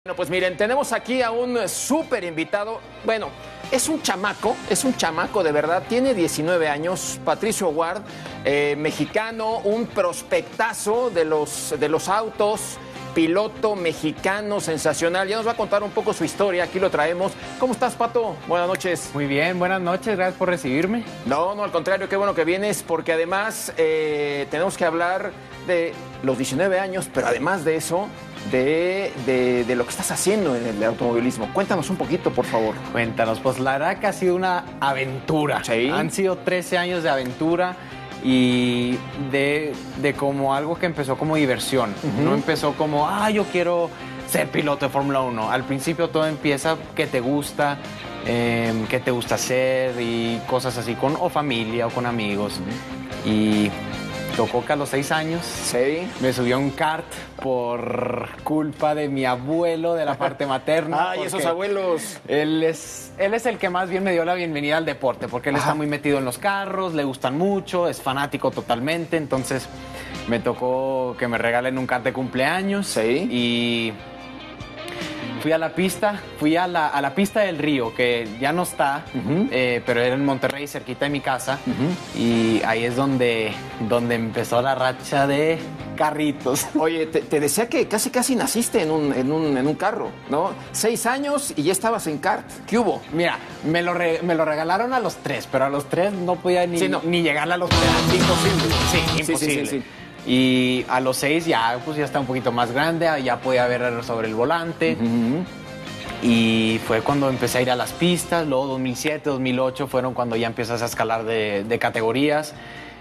Bueno, pues miren, tenemos aquí a un súper invitado. Bueno, es un chamaco de verdad, tiene 19 años, Patricio Ward, mexicano, un prospectazo de los autos, piloto mexicano sensacional. Ya nos va a contar un poco su historia, aquí lo traemos. ¿Cómo estás, Pato? Buenas noches. Muy bien, buenas noches, gracias por recibirme. No, al contrario, qué bueno que vienes, porque además tenemos que hablar de los 19 años, pero además de eso, de lo que estás haciendo en el automovilismo. Cuéntanos un poquito, por favor. Cuéntanos, pues la verdad que ha sido una aventura. Sí. Han sido 13 años de aventura y de como algo que empezó como diversión. No empezó como, yo quiero ser piloto de Fórmula 1. Al principio todo empieza que te gusta, qué te gusta hacer y cosas así, o familia o con amigos. Y tocó que a los 6 años me subió a un kart por culpa de mi abuelo de la parte materna. Ay, esos abuelos. Él es el que más bien me dio la bienvenida al deporte, porque él está muy metido en los carros, le gustan mucho, es fanático totalmente. Entonces me tocó que me regalen un kart de cumpleaños. Y fui a la pista, a la pista del Río, que ya no está, pero era en Monterrey, cerquita de mi casa. Y ahí es donde empezó la racha de carritos. Oye, te decía que casi naciste en un carro, ¿no? 6 años y ya estabas en kart. ¿Qué hubo? Mira, me lo regalaron a los 3, pero a los 3 no podía ni llegar a los 3. Imposible. Sí, imposible. Sí. Y a los 6 ya está un poquito más grande, ya podía ver sobre el volante. Y fue cuando empecé a ir a las pistas. Luego 2007, 2008 fueron cuando ya empiezas a escalar de categorías.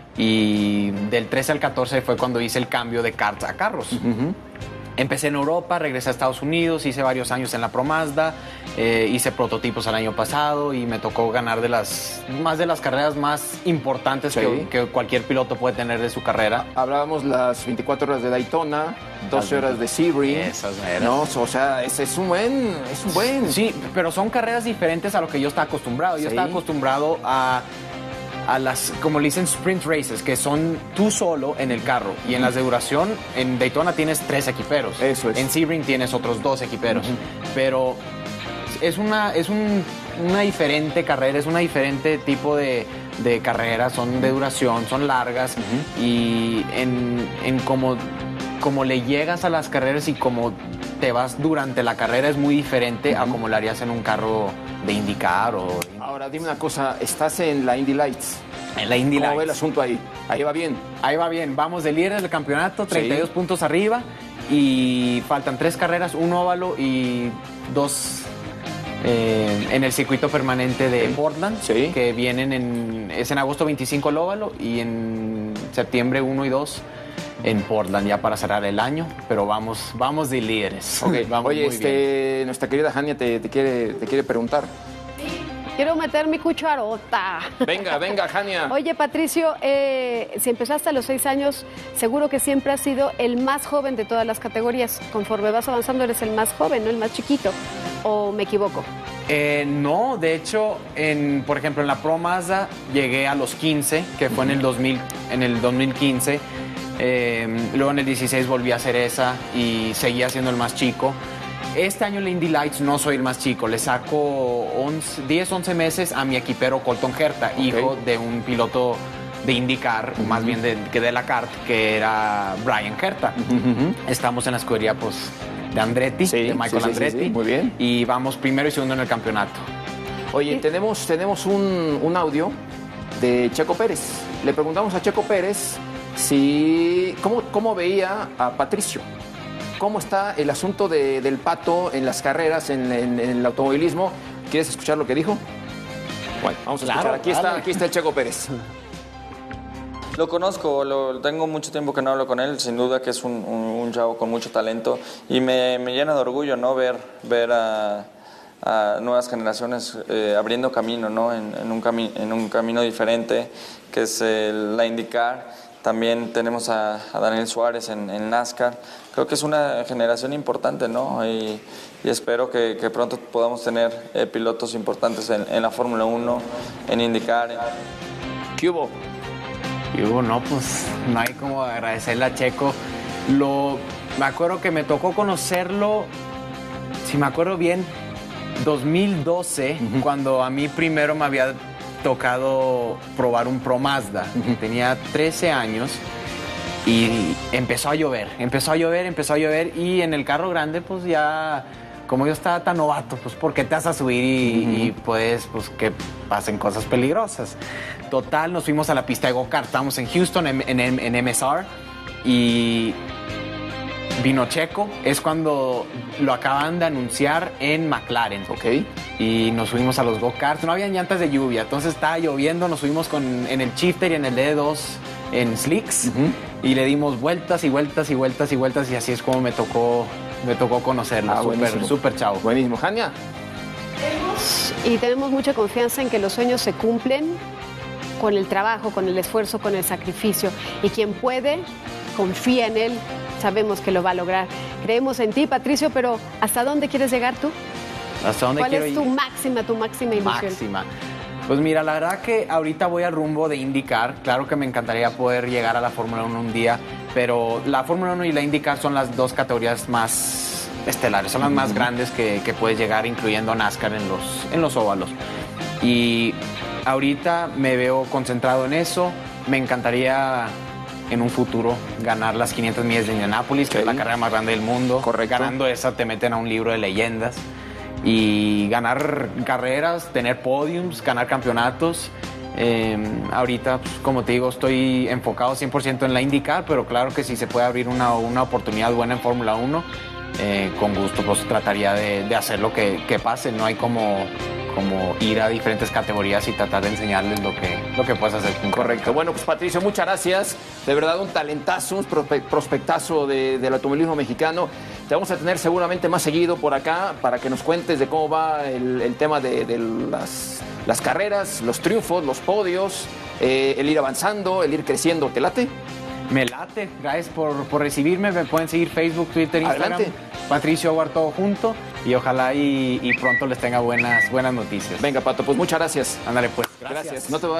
Y del 13 al 14 fue cuando hice el cambio de karts a carros. Empecé en Europa, regresé a Estados Unidos, hice varios años en la Pro Mazda, hice prototipos el año pasado y me tocó ganar de las carreras más importantes que cualquier piloto puede tener de su carrera. Hablábamos las 24 horas de Daytona, 12 horas de Sebring. Esas eran. No, o sea, es un buen. Sí, pero son carreras diferentes a lo que yo estaba acostumbrado. Yo estaba acostumbrado a las, como le dicen, sprint races, que son tú solo en el carro. Y en las de duración, en Daytona tienes 3 equiperos. Eso es. En Sebring tienes otros 2 equiperos. Pero es una diferente carrera, es un diferente tipo de carrera. Son de duración, son largas. Y en como le llegas a las carreras y como te vas durante la carrera es muy diferente a como lo harías en un carro de IndyCar o... Ahora, dime una cosa, estás en la Indy Lights. En la Indy Lights. ¿Cómo ve el asunto ahí? Ahí va bien. Ahí va bien. Vamos de líder del campeonato, 32 puntos arriba. Y faltan 3 carreras, un óvalo y 2 en el circuito permanente de Portland. Que vienen es en agosto 25 el óvalo y en septiembre 1 y 2 en Portland, ya para cerrar el año, pero vamos de líderes. Oye, nuestra querida Jania te quiere preguntar. Quiero meter mi cucharota. Venga, Jania. Oye, Patricio, si empezaste a los 6 años, seguro que siempre has sido el más joven de todas las categorías. Conforme vas avanzando, eres el más joven, no el más chiquito. ¿O me equivoco? No, de hecho, por ejemplo, en la Pro Mazda llegué a los 15, que fue en el 2015. Luego en el 16 volví a hacer esa y seguía siendo el más chico. Este año en la Indy Lights no soy el más chico, le saco 10, 11 meses a mi equipero Colton Herta, hijo de un piloto de IndyCar, más bien de la kart, que era Brian Herta. Estamos en la escudería de Andretti, de Michael Andretti. Sí, muy bien. Y vamos primero y segundo en el campeonato. Oye, tenemos un audio de Checo Pérez. Le preguntamos a Checo Pérez cómo veía a Patricio. ¿Cómo está el asunto del Pato en las carreras, en el automovilismo? ¿Quieres escuchar lo que dijo? Bueno, vamos a escuchar. Aquí está el Checo Pérez. Lo conozco, tengo mucho tiempo que no hablo con él, sin duda que es un chavo con mucho talento y me llena de orgullo, ¿no? ver a nuevas generaciones abriendo camino, ¿no? en un camino diferente, que es la IndyCar. También tenemos a Daniel Suárez en NASCAR. Creo que es una generación importante, ¿no? Y espero que pronto podamos tener pilotos importantes en la Fórmula 1, en IndyCar. ¿Qué hubo? No, pues no hay como agradecerle a Checo. Me acuerdo que me tocó conocerlo si me acuerdo bien, 2012, cuando a mí primero me había tocado probar un Pro Mazda. Tenía 13 años y empezó a llover y en el carro grande pues ya, como yo estaba tan novato, pues ¿por qué te vas a subir y puedes, pues que pasen cosas peligrosas? Total, nos fuimos a la pista de go-kart, estábamos en Houston, en MSR, y vino Checo, es cuando lo acaban de anunciar en McLaren. Ok. Y nos subimos a los go-karts, no había llantas de lluvia, entonces estaba lloviendo, nos subimos en el shifter y en el D2 en slicks y le dimos vueltas y vueltas y vueltas y vueltas y así es como me tocó conocerlo. Súper chavo. Buenísimo. Jania. Y tenemos mucha confianza en que los sueños se cumplen con el trabajo, con el esfuerzo, con el sacrificio. Y quien puede, confía en él, sabemos que lo va a lograr. Creemos en ti, Patricio, pero ¿hasta dónde quieres llegar tú? ¿Hasta dónde ¿Cuál quiero es ir? tu máxima ilusión? Máxima. Pues mira, la verdad que ahorita voy al rumbo de IndyCar. Claro que me encantaría poder llegar a la Fórmula 1 un día, pero la Fórmula 1 y la IndyCar son las dos categorías más estelares, son las más grandes que puedes llegar, incluyendo NASCAR en los óvalos. Y ahorita me veo concentrado en eso. Me encantaría en un futuro ganar las 500 millas de Indianápolis, que es la carrera más grande del mundo. Correcto. Ganando esa te meten a un libro de leyendas. Y ganar carreras, tener podiums, ganar campeonatos. Ahorita, pues, como te digo, estoy enfocado 100% en la IndyCar, pero claro que si se puede abrir una oportunidad buena en Fórmula 1, con gusto pues trataría de hacer lo que pase. No hay como ir a diferentes categorías y tratar de enseñarles lo que puedes hacer. Correcto. Bueno, pues Patricio, muchas gracias. De verdad, un talentazo, un prospectazo del automovilismo mexicano. Te vamos a tener seguramente más seguido por acá para que nos cuentes de cómo va el tema de las carreras, los triunfos, los podios, el ir avanzando, el ir creciendo. ¿Te late? Me late. Gracias por recibirme. Me pueden seguir Facebook, Twitter, Instagram. Adelante. Patricio Ward, todo junto. Y ojalá y pronto les tenga buenas noticias. Venga, Pato, pues muchas gracias. Ándale, pues. Gracias. No te vayas.